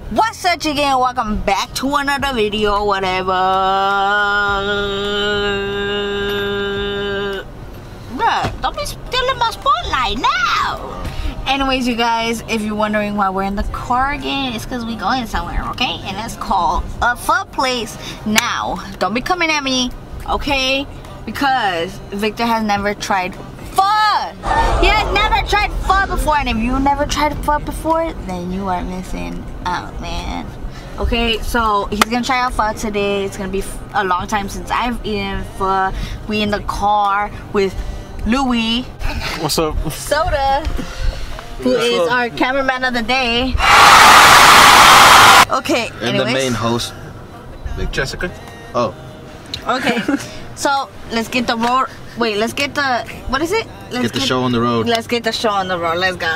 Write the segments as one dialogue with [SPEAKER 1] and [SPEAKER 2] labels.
[SPEAKER 1] What's up, chicken? Welcome back to another video, whatever. Bruh, don't be stealing my spotlight now. Anyways, you guys, if you're wondering why we're in the car again, it's because we're going somewhere, okay? And it's called a pho place. Now, don't be coming at me, okay? Because Victor has never tried pho. He has never tried pho before, and if you never tried pho before, then you are missing out, man. Okay, so he's gonna try out pho today. It's gonna be a long time since I've eaten pho. We in the car with Louis.
[SPEAKER 2] What's up?
[SPEAKER 1] Soda, who is our cameraman of the day. Okay,
[SPEAKER 3] and
[SPEAKER 1] anyways.
[SPEAKER 3] the main host, Big Jessica. Oh.
[SPEAKER 1] Okay, so let's get the road. Wait, let's get the, what is it? Let's
[SPEAKER 3] get the show on the road.
[SPEAKER 1] Let's get the show on the road. Let's go.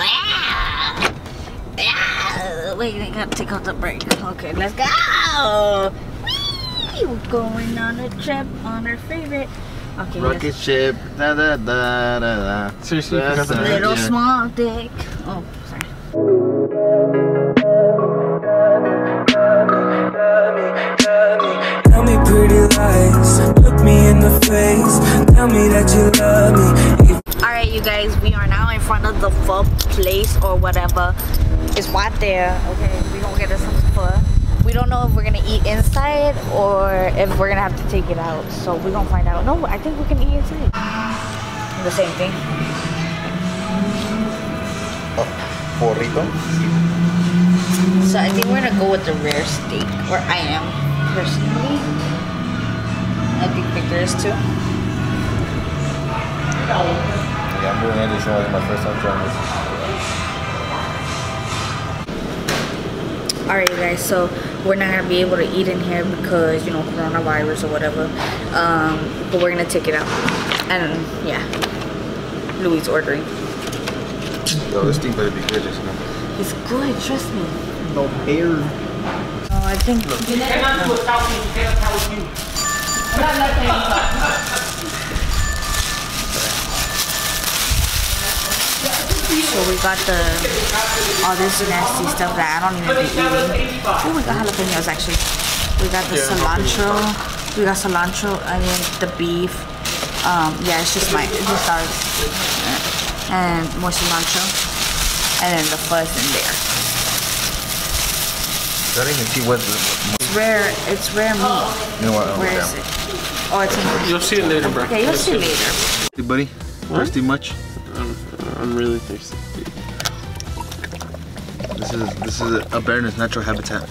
[SPEAKER 1] Wait, I gotta take out the brake. Okay, let's go. We're going on a trip on our favorite. Okay.
[SPEAKER 3] Rocket ship. Da da da da da.
[SPEAKER 2] Seriously,
[SPEAKER 1] Little small dick. Oh, sorry.
[SPEAKER 4] Tell me pretty lies, look me in the face, tell me that you love me.
[SPEAKER 1] Alright, you guys, we are now in front of the pho place or whatever. It's right there. Okay, we're gonna get us some pho. We don't know if we're gonna eat inside or if we're gonna have to take it out. So we're gonna find out. No, I think we can eat inside. The same thing.
[SPEAKER 3] Oh, burrito.
[SPEAKER 1] So I think we're gonna go with the rare steak, or I am personally. I think Victor is too.
[SPEAKER 3] Yeah, I'm doing any show. It's my first time trying this.
[SPEAKER 1] Alright, you guys, so we're not gonna be able to eat in here because, you know, coronavirus or whatever. But we're gonna take it out. And yeah, Louis ordering.
[SPEAKER 3] Yo, this thing better be good, just know.
[SPEAKER 1] It's good, trust me.
[SPEAKER 2] No bear.
[SPEAKER 1] Oh, I think. So we got all this nasty stuff that I don't even be eating. Oh, we got jalapenos actually. We got the cilantro. We got cilantro, onion, the beef. Yeah, it's just ours. And more cilantro. And then the fuzz in there.
[SPEAKER 3] I don't even see what the...
[SPEAKER 1] It's rare meat.
[SPEAKER 3] You know what?
[SPEAKER 1] Where is it? Oh, it's in there.
[SPEAKER 2] You'll see it later, bro.
[SPEAKER 1] Yeah, you'll see later.
[SPEAKER 3] Hey, buddy. Thirsty much?
[SPEAKER 2] I'm really thirsty.
[SPEAKER 3] This is a bear in its natural habitat.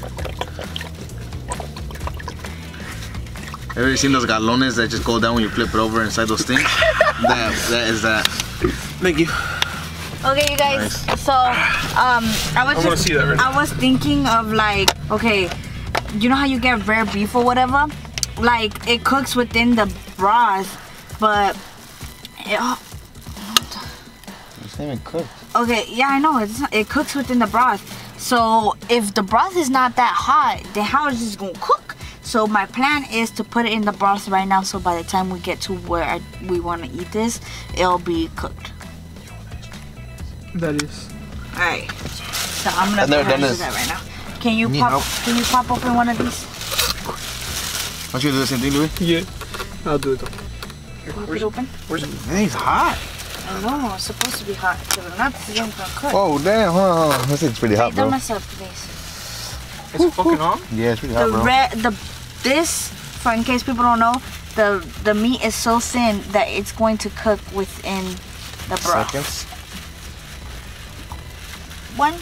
[SPEAKER 3] Ever seen those galones that just go down when you flip it over inside those things? that is that.
[SPEAKER 2] Thank you.
[SPEAKER 1] Okay, you guys. Nice. So, I was thinking of like, okay, you know how you get rare beef or whatever? Like it cooks within the broth, but
[SPEAKER 3] it's not even cooked.
[SPEAKER 1] Okay, yeah, I know it cooks within the broth. So if the broth is not that hot, then how is this gonna cook? So my plan is to put it in the broth right now. So by the time we get to where we want to eat this, it'll be cooked.
[SPEAKER 2] That is.
[SPEAKER 1] All right. So I'm gonna do that right now. Can you pop open one of these?
[SPEAKER 3] Want you to do the same thing, Louis?
[SPEAKER 2] Yeah. I'll do it though.
[SPEAKER 1] Pop it open.
[SPEAKER 2] Where's it?
[SPEAKER 3] Man, it's hot.
[SPEAKER 1] I know, it's supposed to be hot. So if not, it's gonna cook.
[SPEAKER 3] Oh damn! Hold on. It's pretty hot, bro.
[SPEAKER 1] Don't mess up, please.
[SPEAKER 2] It's fucking hot.
[SPEAKER 3] Yeah, it's pretty hot, bro.
[SPEAKER 1] For in case people don't know, the meat is so thin that it's going to cook within the broth.
[SPEAKER 3] Seconds.
[SPEAKER 1] One.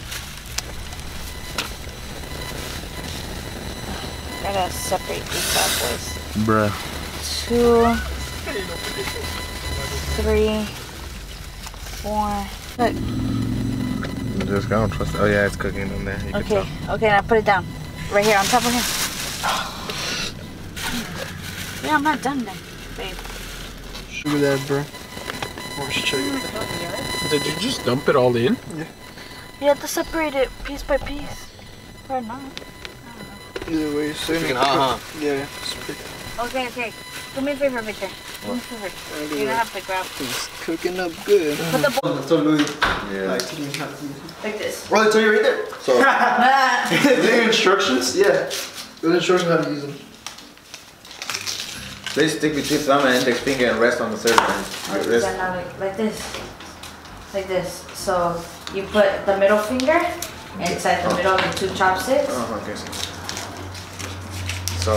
[SPEAKER 1] Gotta separate these bad boys.
[SPEAKER 3] Bruh.
[SPEAKER 1] 2, 3, 4. Look.
[SPEAKER 3] Just don't trust it. Oh yeah, it's cooking in there. You
[SPEAKER 1] Okay, now put it down. Right here on top of him. Yeah, I'm not done then, babe.
[SPEAKER 2] Look at that, bro. Did you just dump it all in?
[SPEAKER 1] Yeah. You have to separate it piece by piece. Or not.
[SPEAKER 2] Either way, it's
[SPEAKER 3] freaking hot, huh?
[SPEAKER 2] Yeah.
[SPEAKER 1] Okay. Do me a favor, Victor. Do me a favor. You're gonna have to grab.
[SPEAKER 2] It's cooking up good.
[SPEAKER 1] Put the bowl.
[SPEAKER 3] Yeah.
[SPEAKER 1] Like this.
[SPEAKER 3] Oh, it's right there. So.
[SPEAKER 1] Nah.
[SPEAKER 3] They didn't
[SPEAKER 2] instructions? Yeah. There's instructions how to use them.
[SPEAKER 3] They stick between thumb and index finger and rest on the third one.
[SPEAKER 1] Like this. Like this. So you put the middle finger inside the middle of the two chopsticks.
[SPEAKER 3] Oh, okay. So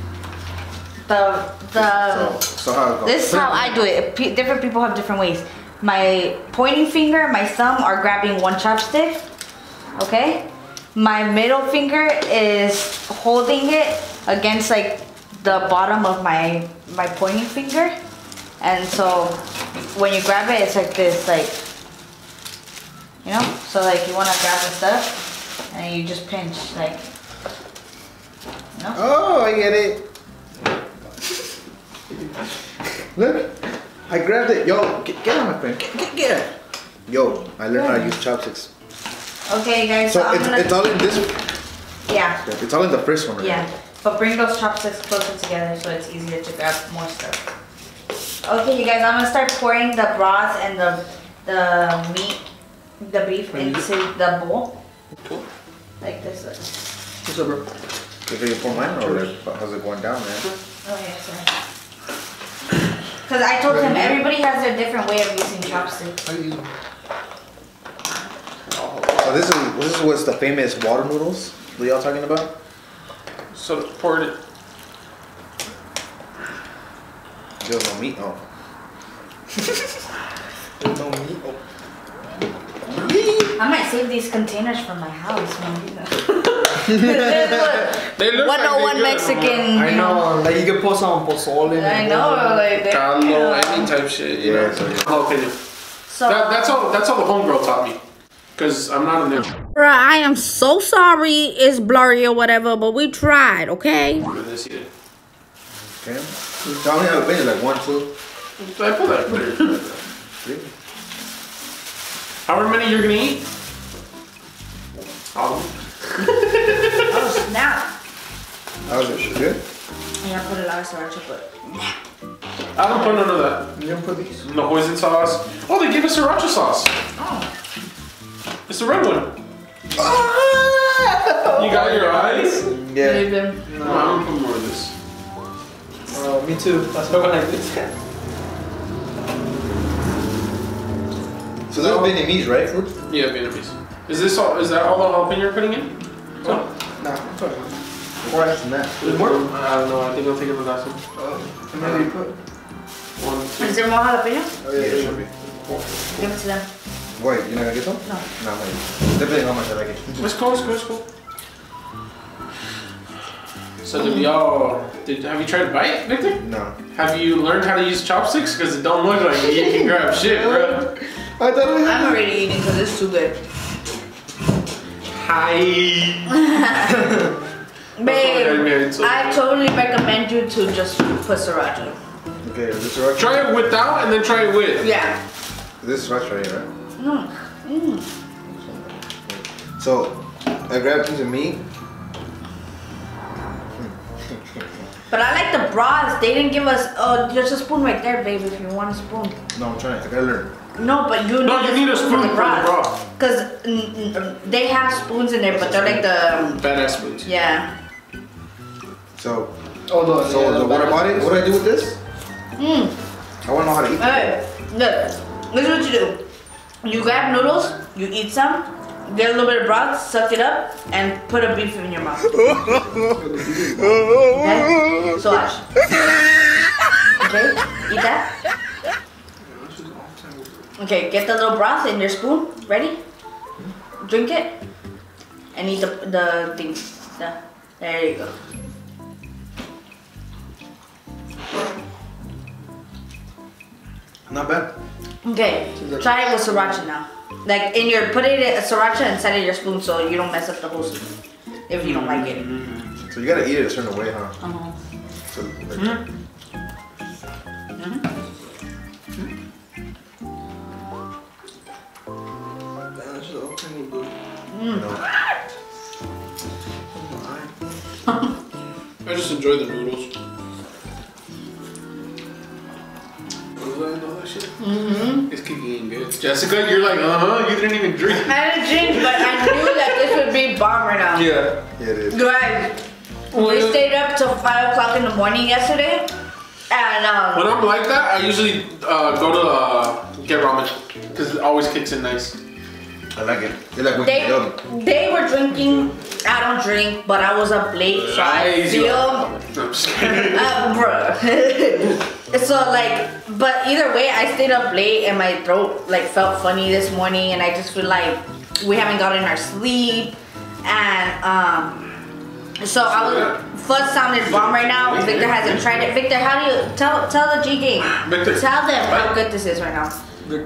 [SPEAKER 3] how it goes?
[SPEAKER 1] This is how I do it. Different people have different ways. My pointing finger, my thumb are grabbing one chopstick. Okay? My middle finger is holding it against like the bottom of my pointing finger. And so when you grab it, it's like this, like, you know? So like you want to grab the stuff and you just pinch, like, you know?
[SPEAKER 3] Oh, I get it. Look, I grabbed it. Yo, get on my friend. Get it. Yo, I learned how to use chopsticks.
[SPEAKER 1] Okay, guys.
[SPEAKER 3] So it's all in this.
[SPEAKER 1] Yeah.
[SPEAKER 3] It's all in the first one. Right?
[SPEAKER 1] Yeah. But bring those chopsticks closer together so it's easier to grab more stuff. Okay, you guys. I'm gonna start pouring the broth and the meat, the beef into the bowl.
[SPEAKER 2] Cool.
[SPEAKER 1] Like this.
[SPEAKER 2] What's up, bro?
[SPEAKER 3] Did you pour mine or how's it going down, man?
[SPEAKER 1] Oh yeah, sorry. Because I told him everybody has their different way of using chopsticks.
[SPEAKER 2] How do you use them?
[SPEAKER 3] So this is what's the famous water noodles that y'all talking about?
[SPEAKER 2] So pour it.
[SPEAKER 3] There's no meat. Oh.
[SPEAKER 2] There's no meat. Oh.
[SPEAKER 1] I might save these containers for my house, man.
[SPEAKER 2] They look
[SPEAKER 1] 101 Mexican.
[SPEAKER 2] I know, like you can put some pozole in
[SPEAKER 1] I know, like
[SPEAKER 2] caldo, any type shit. You know?
[SPEAKER 3] So, yeah.
[SPEAKER 2] My opinion.
[SPEAKER 1] So
[SPEAKER 2] That's all the homegirl taught me. Cause I'm not a ninja.
[SPEAKER 1] bruh, I am so sorry it's blurry or whatever, but we tried, okay?
[SPEAKER 2] Let's eat it.
[SPEAKER 3] Okay. Tell me how to finish, like 1, 2,
[SPEAKER 2] I put that.
[SPEAKER 3] 3.
[SPEAKER 2] However many you're gonna eat. All of them.
[SPEAKER 1] Oh snap!
[SPEAKER 3] How's it? Good?
[SPEAKER 1] Yeah, I put a lot of sriracha, but
[SPEAKER 2] I don't put none of that.
[SPEAKER 3] You don't put these?
[SPEAKER 2] No hoisin sauce. Oh, they gave us sriracha sauce.
[SPEAKER 1] oh.
[SPEAKER 2] It's the red one. You got your eyes?
[SPEAKER 3] Yeah.
[SPEAKER 1] Leave them.
[SPEAKER 2] No, I'm gonna put more of this.
[SPEAKER 5] Me too. That's why I like this.
[SPEAKER 3] So this is Vietnamese, right? Food?
[SPEAKER 2] Yeah, Vietnamese. Is that all the jalapeno you're putting in? So?
[SPEAKER 3] Nah, I'm talking. More less than that.
[SPEAKER 2] There's more? I don't know. I think I'll take it the last one.
[SPEAKER 3] And then you put.
[SPEAKER 2] 1, 2.
[SPEAKER 1] Is there more jalapeno?
[SPEAKER 3] Oh yeah, it should be.
[SPEAKER 1] Give it to them.
[SPEAKER 3] Wait, you're not gonna get some?
[SPEAKER 1] No.
[SPEAKER 3] No, I'm gonna. Depending on how much I like it.
[SPEAKER 2] Let's go. So have you tried to bite, Victor?
[SPEAKER 3] No.
[SPEAKER 2] Have you learned how to use chopsticks? Because it don't look like you can grab shit, bro.
[SPEAKER 3] I thought we
[SPEAKER 1] I'm already eating because it's too good.
[SPEAKER 2] Hi.
[SPEAKER 1] Babe, I totally recommend you to just put sriracha.
[SPEAKER 3] Okay, is this right?
[SPEAKER 2] Try it without and then try it with.
[SPEAKER 1] Yeah.
[SPEAKER 3] This is right here, right?
[SPEAKER 1] Mm.
[SPEAKER 3] So, I grabbed a piece of meat.
[SPEAKER 1] But I like the broths. They didn't give us. Oh, there's a spoon right there, babe. If you want a spoon.
[SPEAKER 3] No, I'm trying. I gotta learn.
[SPEAKER 1] No, but you
[SPEAKER 2] need a spoon for the broth.
[SPEAKER 1] Because they have spoons in there, but they're like the.
[SPEAKER 2] Badass spoons.
[SPEAKER 1] Yeah.
[SPEAKER 3] So,
[SPEAKER 5] Oh no.
[SPEAKER 3] so what about it? What do I do with this?
[SPEAKER 1] Mmm.
[SPEAKER 3] I wanna know how to eat it.
[SPEAKER 1] Alright, look. This is what you do. You grab noodles, you eat some, get a little bit of broth, suck it up, and put a beef in your mouth. Okay? So watch. Okay? Eat that. Okay, get the little broth in your spoon. Ready? Drink it. And eat the thing. There you go.
[SPEAKER 3] Not bad.
[SPEAKER 1] Okay, try it with sriracha now. Like put it in sriracha inside of your spoon so you don't mess up the whole spoon. If you don't like it.
[SPEAKER 3] So you gotta eat it a certain way, huh?
[SPEAKER 1] Uh-huh.
[SPEAKER 3] So, like,
[SPEAKER 2] I just enjoy the noodles. What was that? shit. It's kicking good. Jessica, you're like, you didn't even drink.
[SPEAKER 1] I didn't drink, but I knew that this would be bomb right now.
[SPEAKER 2] Yeah.
[SPEAKER 3] Yeah, it is.
[SPEAKER 1] Guys, we stayed up till 5 o'clock in the morning yesterday. And
[SPEAKER 2] when I'm like that, I usually go to get ramen because it always kicks in nice.
[SPEAKER 3] I like it. They like
[SPEAKER 1] they were drinking. I don't drink, but I was up late, so I feel.
[SPEAKER 2] No, I'm just kidding.
[SPEAKER 1] Bruh. So like, but either way, I stayed up late and my throat like felt funny this morning, and I just feel like we haven't gotten our sleep, and so I was. Fuzz sounded bomb right now. Victor hasn't tried it. Victor, how do you tell the G gang?
[SPEAKER 2] Victor,
[SPEAKER 1] tell them how good this is right now.
[SPEAKER 2] That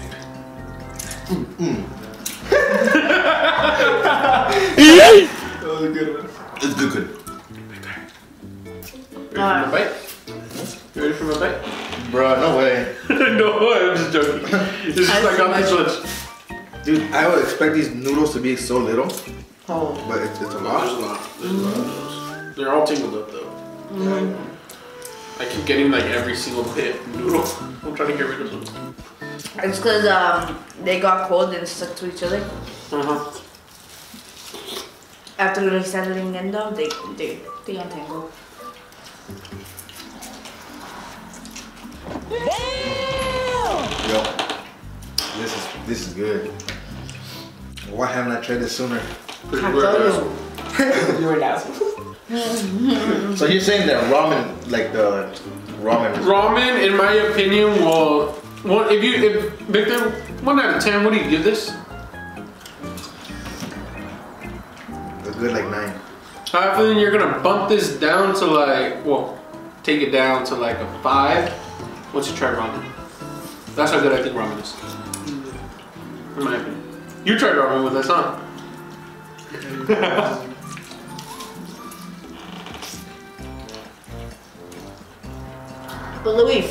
[SPEAKER 2] was a good one.
[SPEAKER 3] It's good.
[SPEAKER 2] Ready for my bite? You ready for my bite?
[SPEAKER 3] Bro, no way.
[SPEAKER 2] No, I'm just joking. It's just like on this lunch.
[SPEAKER 3] Dude, I would expect these noodles to be so little.
[SPEAKER 1] Oh.
[SPEAKER 3] But it's a lot.
[SPEAKER 2] There's a lot. There's a lot of those. They're all tingled up though. I keep getting like every single bit noodle. I'm trying to get rid of them.
[SPEAKER 1] It's because they got cold and stuck to each other. After really settling in though, they untangle.
[SPEAKER 3] Yo, this is good. Why haven't I tried this sooner?
[SPEAKER 1] I told you.
[SPEAKER 5] You were an asshole.
[SPEAKER 3] So you're saying that ramen, like the ramen.
[SPEAKER 2] Ramen, in my opinion, will. Well, if Victor, 1 out of 10, what do you give this?
[SPEAKER 3] A good like 9.
[SPEAKER 2] I feel you're gonna bump this down to like, well, take it down to like a 5 once you try ramen. That's how good I think ramen is. In my opinion. You tried ramen with us, huh?
[SPEAKER 1] But Louis.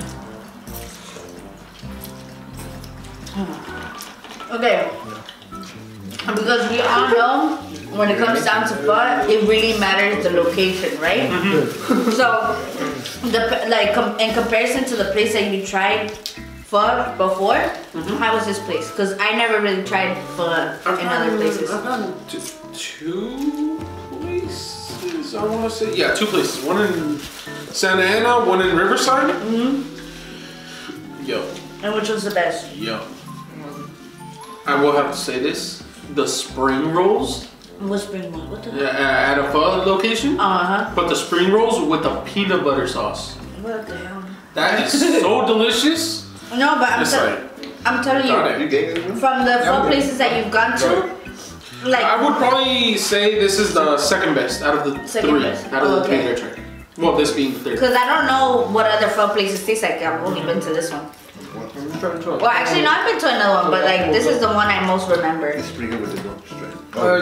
[SPEAKER 1] Okay. Because we all know when it comes down to pho, it really matters the location, right? So, in comparison to the place that you tried pho before, how was this place? Because I never really tried pho in other places.
[SPEAKER 2] I've gone to 2 places, I want to say. Yeah, 2 places. One in Santa Ana, one in Riverside. Yo.
[SPEAKER 1] And which was the best?
[SPEAKER 2] Yo. I will have to say this. The spring rolls.
[SPEAKER 1] What spring roll? What the?
[SPEAKER 2] At a pho location. But the spring rolls with the peanut butter sauce.
[SPEAKER 1] What the hell?
[SPEAKER 2] That is so delicious.
[SPEAKER 1] No, but I'm telling you, from the pho places that you've gone to, like
[SPEAKER 2] I would probably say this is the second best out of the 3. Out of the 3 I tried. Well, this being the 3rd.
[SPEAKER 1] Because I don't know what other pho places taste like. I've only been to this one. Well, actually, no, I've been to another one, but like this is the one I most remember.
[SPEAKER 3] It's pretty good with the dough straight.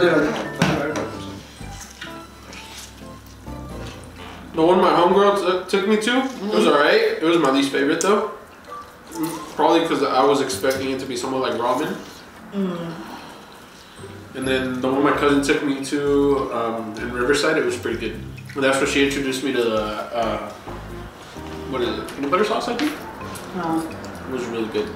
[SPEAKER 2] The one my homegirl took me to, it was alright. It was my least favorite though. Probably because I was expecting it to be somewhat like ramen. And then the one my cousin took me to in Riverside, it was pretty good. And that's where she introduced me to the, what is it, peanut butter sauce I think? It was really good.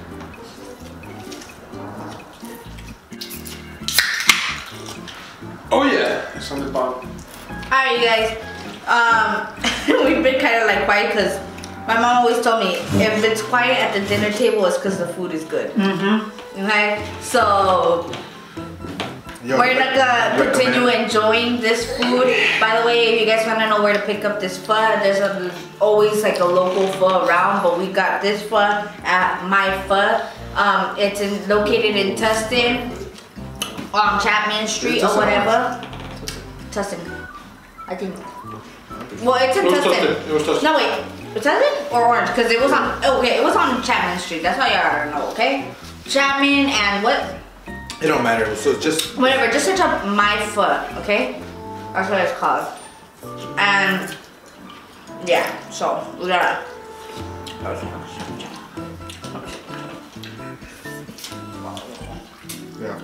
[SPEAKER 2] Oh yeah, it's on the bottom.
[SPEAKER 1] Alright, you guys. We've been kind of like quiet because my mom always told me if it's quiet at the dinner table, it's because the food is good. Okay, so we're gonna continue enjoying this food. By the way, if you guys want to know where to pick up this pho, there's always like a local pho around, but we got this pho at My Pho. It's located in Tustin, on Chapman Street or whatever. Tustin, I think. Well, it's in Tustin.
[SPEAKER 2] It was Tustin.
[SPEAKER 1] No wait, it's Tustin or Orange? Because it was on. Okay, it was on Chapman Street. That's why you gotta know. Okay, Chapman and what?
[SPEAKER 3] It don't matter. So just
[SPEAKER 1] whatever. Just search up My Pho. Okay, that's what it's called. And yeah, so we gotta.
[SPEAKER 3] yeah.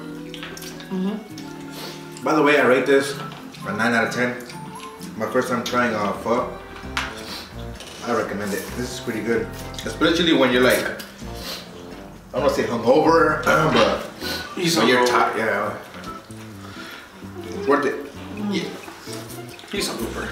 [SPEAKER 3] By the way, I rate this a 9 out of 10. My first time trying pho. I recommend it. This is pretty good, especially when you're like, I don't want to say hungover, but when you're tired, yeah. It's worth it. Yeah.
[SPEAKER 2] He's a hooper.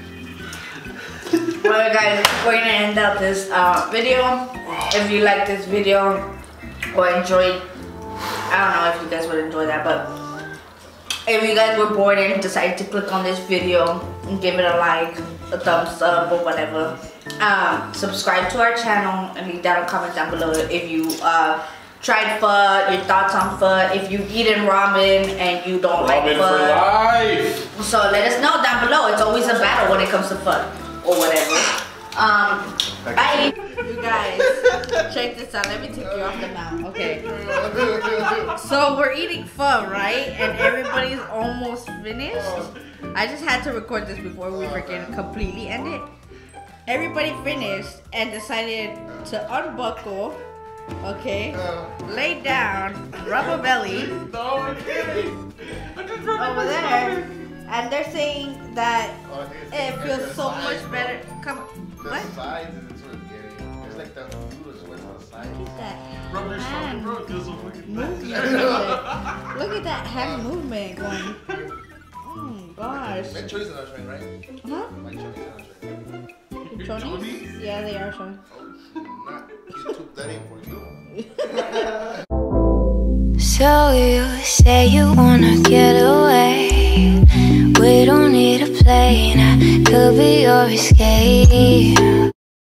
[SPEAKER 1] Well guys, we're gonna end up this video. If you like this video or enjoyed, I don't know if you guys would enjoy that, but if you guys were bored and decided to click on this video and give it a like, a thumbs up or whatever, subscribe to our channel and leave down a comment down below if you tried pho, your thoughts on pho, if you've eaten ramen and you don't like pho.
[SPEAKER 2] Ramen for life!
[SPEAKER 1] So let us know down below. It's always a battle when it comes to pho or whatever. Bye. You guys, check this out. Let me take you off the mount. Okay. So we're eating pho, right? And everybody's almost finished. I just had to record this before we freaking completely end it. Everybody finished and decided to unbuckle. Okay, lay down, rub a belly over there, and they're saying that it feels so much better. Come, what?
[SPEAKER 3] The sides is sort of getting. It's like the noodles went on the side.
[SPEAKER 1] Look at that
[SPEAKER 2] Rub your
[SPEAKER 1] hand
[SPEAKER 2] stomach, bro. It feels so fucking
[SPEAKER 1] movement. Look at that hand movement going. Oh gosh.
[SPEAKER 3] My choices are showing, right?
[SPEAKER 1] Huh?
[SPEAKER 3] My choices are showing.
[SPEAKER 1] Chonies? Yeah, they are showing.
[SPEAKER 3] Not YouTube that ain't for you.
[SPEAKER 6] So you say you wanna get away. We don't need a plane. I could be your escape.